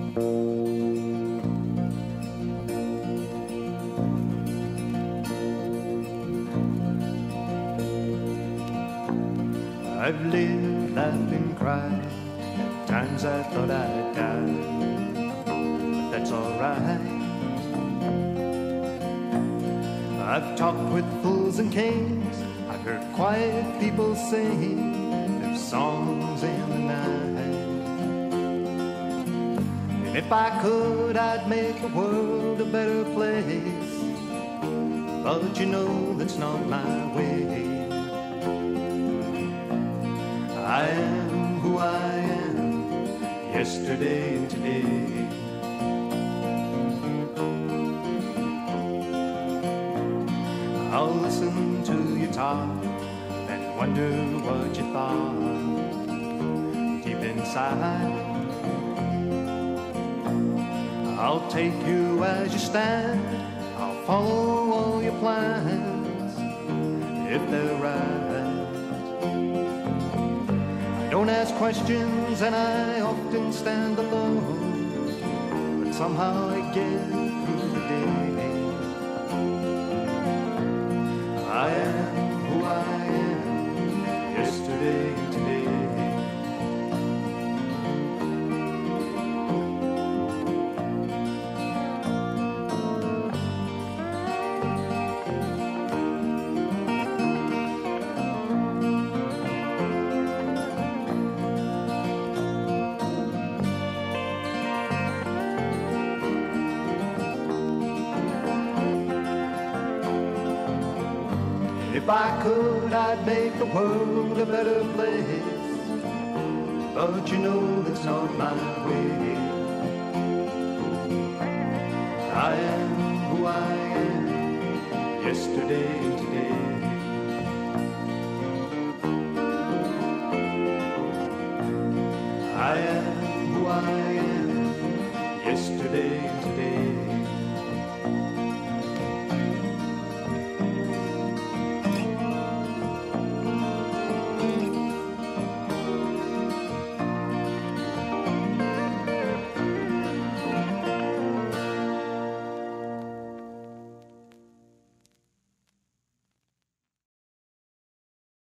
I've lived, laughed and cried, times I thought I'd die, but that's alright. I've talked with fools and kings, I've heard quiet people sing their songs in the night. And if I could, I'd make the world a better place, but you know that's not my way. I am who I am, yesterday and today. I'll listen to you talk and wonder what you thought deep inside. I'll take you as you stand, I'll follow all your plans if they're right. Don't ask questions and I often stand alone, but somehow I get through the day. I am who I am, yesterday and today. If I could, I'd make the world a better place, but you know that's not my way. I am who I am, yesterday and today. I am who I am, yesterday and today.